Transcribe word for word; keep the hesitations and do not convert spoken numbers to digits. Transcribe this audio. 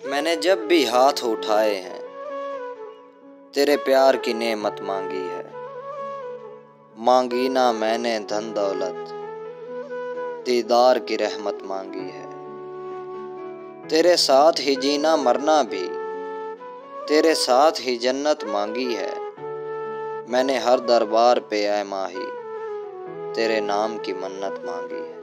मैंने जब भी हाथ उठाए हैं तेरे प्यार की नेमत मांगी है। मांगी ना मैंने धन दौलत, दीदार की रहमत मांगी है। तेरे साथ ही जीना मरना भी, तेरे साथ ही जन्नत मांगी है। मैंने हर दरबार पे ऐ माही तेरे नाम की मन्नत मांगी है।